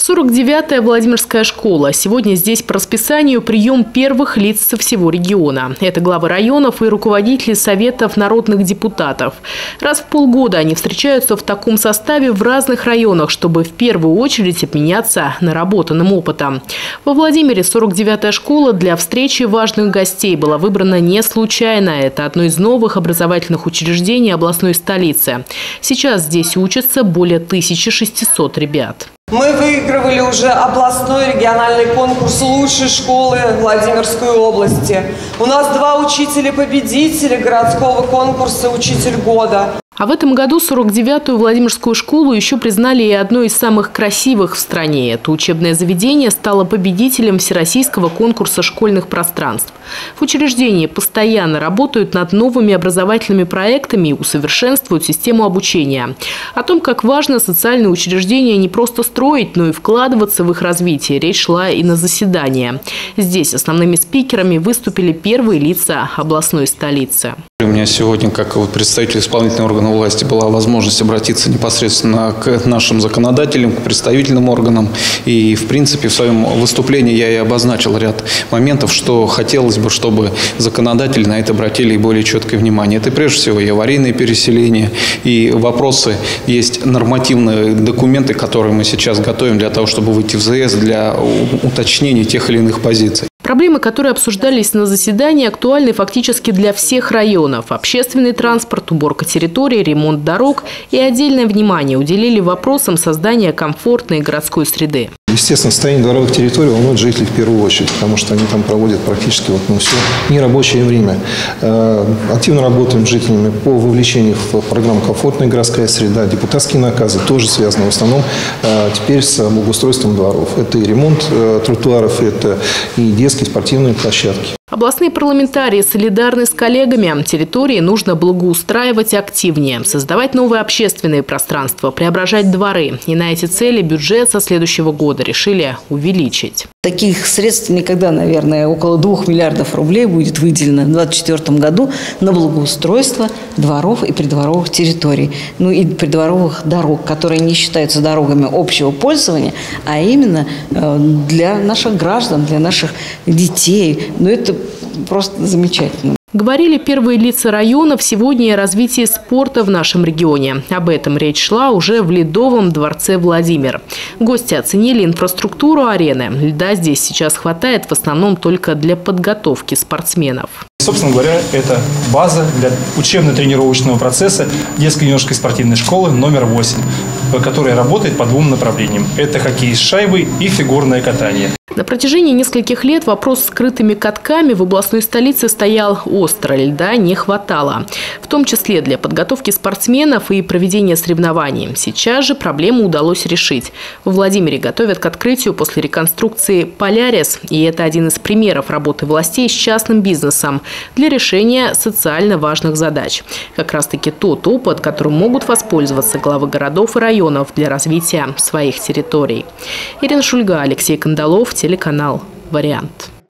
49-я Владимирская школа. Сегодня здесь по расписанию прием первых лиц со всего региона. Это главы районов и руководители советов народных депутатов. Раз в полгода они встречаются в таком составе в разных районах, чтобы в первую очередь обменяться наработанным опытом. Во Владимире 49-я школа для встречи важных гостей была выбрана не случайно. Это одно из новых образовательных учреждений областной столицы. Сейчас здесь учатся более 1600 ребят. Мы выигрывали уже областной региональный конкурс лучшей школы Владимирской области. У нас 2 учителя-победителя городского конкурса «Учитель года». А в этом году 49-ю Владимирскую школу еще признали и одной из самых красивых в стране. Это учебное заведение стало победителем Всероссийского конкурса школьных пространств. В учреждении постоянно работают над новыми образовательными проектами и усовершенствуют систему обучения. О том, как важно социальные учреждения не просто строить, но и вкладываться в их развитие, речь шла и на заседании. Здесь основными спикерами выступили первые лица областной столицы. У меня сегодня, как представитель исполнительного органа власти, была возможность обратиться непосредственно к нашим законодателям, к представительным органам. И, в принципе, в своем выступлении я и обозначил ряд моментов, что хотелось бы, чтобы законодатели на это обратили более четкое внимание. Это, прежде всего, и аварийные переселения, и вопросы, есть нормативные документы, которые мы сейчас готовим для того, чтобы выйти в ЗС для уточнения тех или иных позиций. Проблемы, которые обсуждались на заседании, актуальны фактически для всех районов. Общественный транспорт, уборка территории, ремонт дорог и отдельное внимание уделили вопросам создания комфортной городской среды. Естественно, состояние дворовых территорий волнует жителей в первую очередь, потому что они там проводят практически все нерабочее время. Активно работаем с жителями по вовлечению в программу «Комфортная городская среда». Депутатские наказы тоже связаны в основном теперь с благоустройством дворов. Это и ремонт тротуаров, это и детские спортивные площадки. Областные парламентарии солидарны с коллегами. Территории нужно благоустраивать активнее, создавать новые общественные пространства, преображать дворы. И на эти цели бюджет со следующего года решили увеличить. Таких средств никогда, наверное, около 2 миллиардов рублей будет выделено в 2024 году на благоустройство дворов и придворовых территорий. Ну и придворовых дорог, которые не считаются дорогами общего пользования, а именно для наших граждан, для наших детей. Ну это просто замечательно. Говорили первые лица районов сегодня о развитии спорта в нашем регионе. Об этом речь шла уже в Ледовом дворце Владимир. Гости оценили инфраструктуру арены. Льда здесь сейчас хватает в основном только для подготовки спортсменов. Собственно говоря, это база для учебно-тренировочного процесса детской юношеской спортивной школы номер 8, которая работает по 2 направлениям. Это хоккей с шайбой и фигурное катание. На протяжении нескольких лет вопрос с скрытыми катками в областной столице стоял остро, льда не хватало. В том числе для подготовки спортсменов и проведения соревнований. Сейчас же проблему удалось решить. В Владимире готовят к открытию после реконструкции «Полярис». И это один из примеров работы властей с частным бизнесом для решения социально важных задач. Как раз-таки тот опыт, которым могут воспользоваться главы городов и районов для развития своих территорий. Ирина Шульга, Алексей Кандалов, телеканал «Вариант».